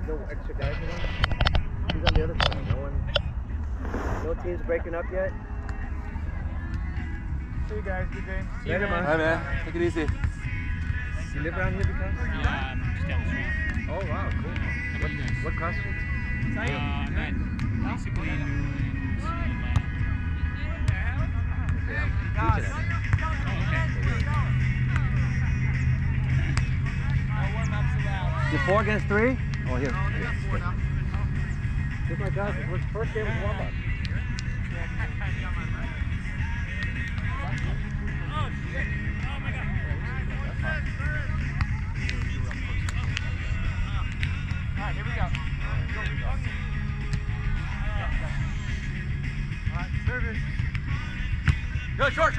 no extra guys with him. He's on the other side. No teams breaking up yet. See you guys. Good game. Later, man. Hi, man. Take it easy. You live around here, because? Yeah, just down the street. Oh, wow, cool. How about you guys? What costumes? Men. Basically, Okay, I'm teaching it. Oh, okay. You 4 against 3? Oh, here. Just like us. First game was warm-up. Alright, here we go. Alright, service. Good, short.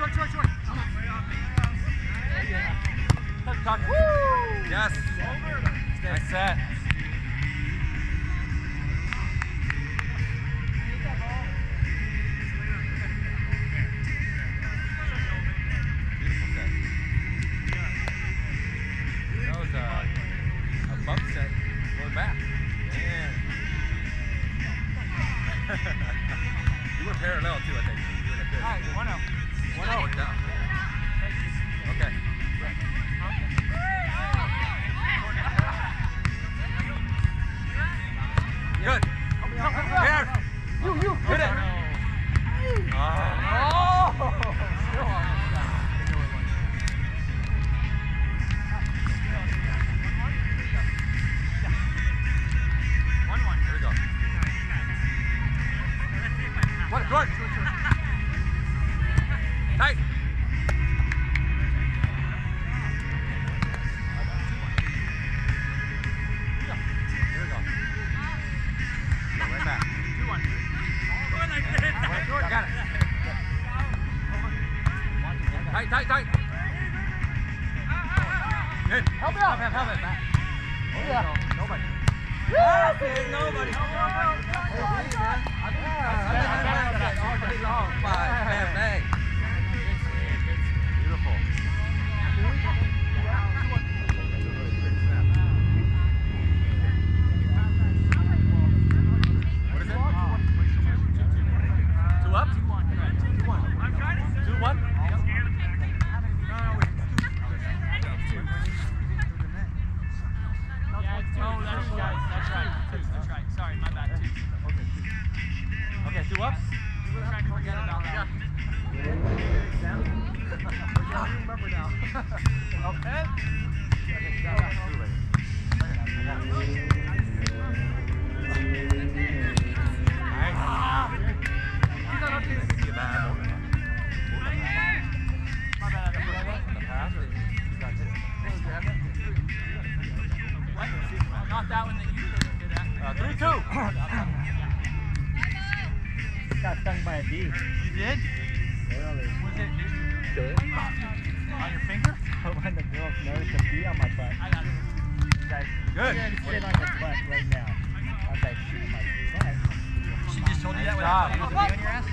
Woo! Yes. Nice set. Beautiful set. That was a bump set going back. Man. You were parallel too, I think. You were in a good. Alright, 1-0. 1-0 down. Okay. Good. Here. You. Hit it. Oh. Still on. Here we go. What? Short. Tight. Here we go. Right back. 2-1. Got it. Tight. Good. Help me out. Help it, Matt. Oh, yeah. Nobody. Nobody. All day long. Bang. Beautiful. What is it? 2 up? 2-1. 2-1? That's right. Sorry, my bad. 2. Okay, 2 up? We're trying to forget about that. Remember now. Okay. Not that one that you did that. 3-2. Got stung by a bee. You did? Really? Was it Good. on your finger? When the girls noticed a bee on my butt. I got it. Guys, Good. you're gonna sit on your butt right now. I was like, shoot my butt. She just told you that Nice without job. telling you it was a bee on your ass?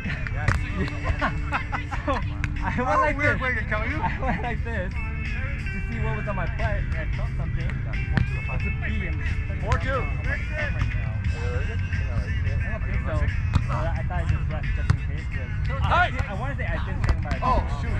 So, I went like weird this. way to tell you. I went like this to see what was on my butt, and I felt something. It's a bee. 4-2. I don't think so. I thought I just rushed just in case. Hey! I want to say I did something about it. Oh, shoot.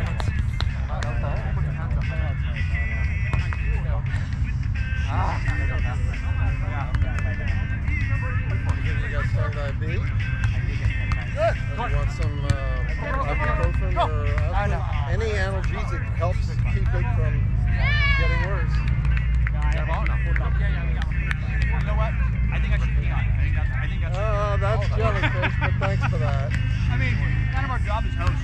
You got stung by a bee? Good. You want some ibuprofen or any analgesic helps keep it from getting worse. Yeah, we got one. You know what? I think I should pee on it. I think that's That's jellyfish, but thanks for that. I mean, kind of our job as hosts.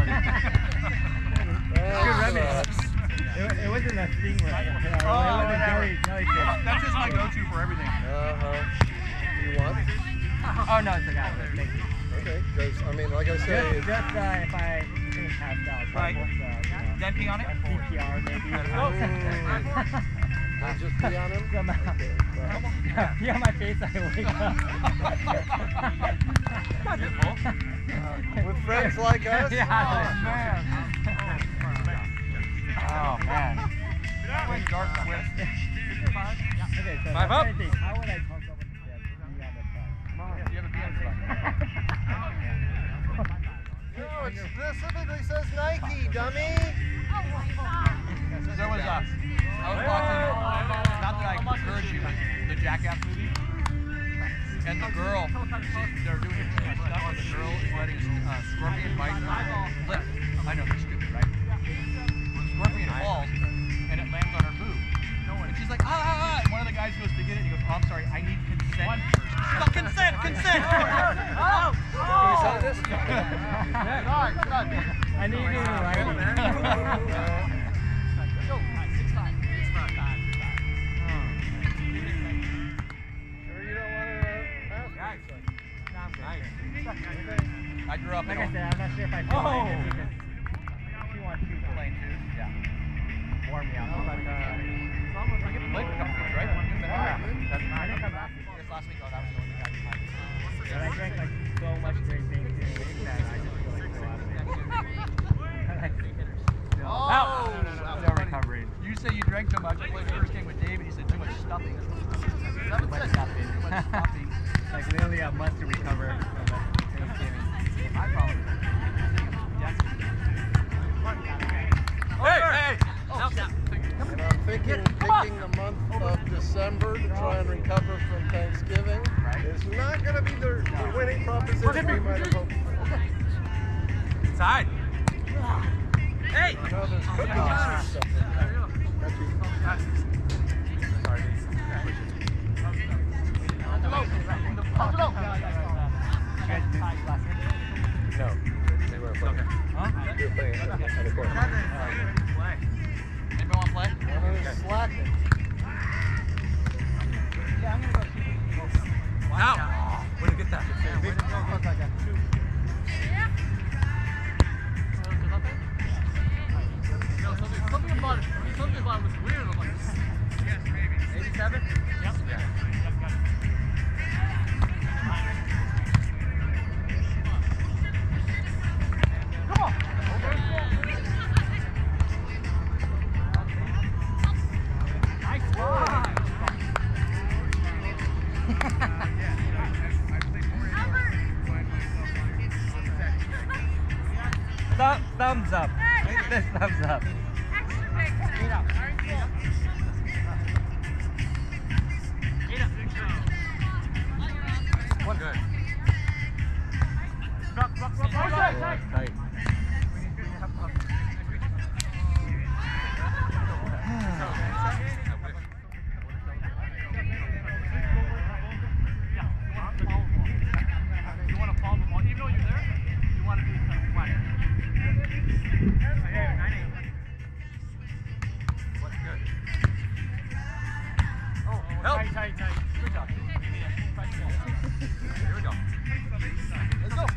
Good remedy. It wasn't a stingray. It was a jellyfish. That's just my go-to for everything. You want? Oh no, it's okay. Thank you. Okay, because, I mean, like I say, Just if I think passed out. Right. Just, Then pee on it? CPR maybe. just pee on him? Somehow. Okay, Pee on my face, I wake up. Beautiful. with friends like us? Yeah. man. Oh man. When dark twist. 55? Okay, so 5 up. how would I talk about the steps? Be on the front. You have a B on the front. No, it specifically says Nike, dummy. There was I was watching, not that I encourage you, the Jackass movie, and the girl, they're doing a stuff where the girl is letting Scorpion bite her lip. I know, they're stupid, right? Scorpion falls, and it lands on her boob. And she's like, ah! And one of the guys goes to get it, and he goes, oh, I'm sorry, I need consent first. Consent! Consent! Can we sign this? I need you, right? I grew up in Like I said, I'm not sure if I feel like this because she wants to playing too. Yeah. warm me up. But, You played a couple weeks, right? I didn't come back. I guess last week, oh, that was the only guy behind me. But I drank like so much great things this week that I just feel like so out of it. Still recovering. You say you drank too much. I played the first game with Dave, and he said too much stuffing. Too much stuffing. Too much stuffing. Like literally a month to recover from Thanksgiving. I probably. Hey! And I'm thinking picking the month of December to try and recover from Thanksgiving is not going to be the winning proposition we might have hoped for. Side. Hey! No, there's cookies and stuff. No. They weren't playing. They were playing on the court. Anybody want to play? Slacking. Now! Way to get that. Something about it was weird. I'm like, yes, maybe. 87? Yep. Yeah. Come on. Nice one. Thumbs up. This thumbs up. One good. Tight. You want to follow the ball, even though you're there, you want to be kind of quiet. What's good? Oh, help. Tight. Good job. Here we go. Let's go.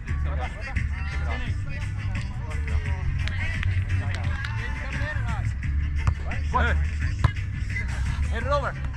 Good. Hit it over.